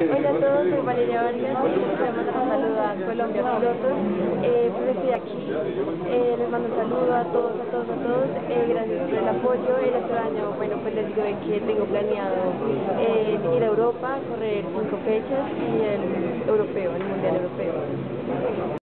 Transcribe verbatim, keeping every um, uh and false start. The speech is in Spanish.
Hola a todos, soy Valeria Vargas y les quiero mandar un saludo a Colombia Pilotos. Eh, pues estoy aquí, eh, les mando un saludo a todos, a todos, a todos. Eh, gracias por el apoyo. El otro año, bueno, pues les digo de que tengo planeado eh, ir a Europa, correr cinco fechas y el europeo, el mundial europeo.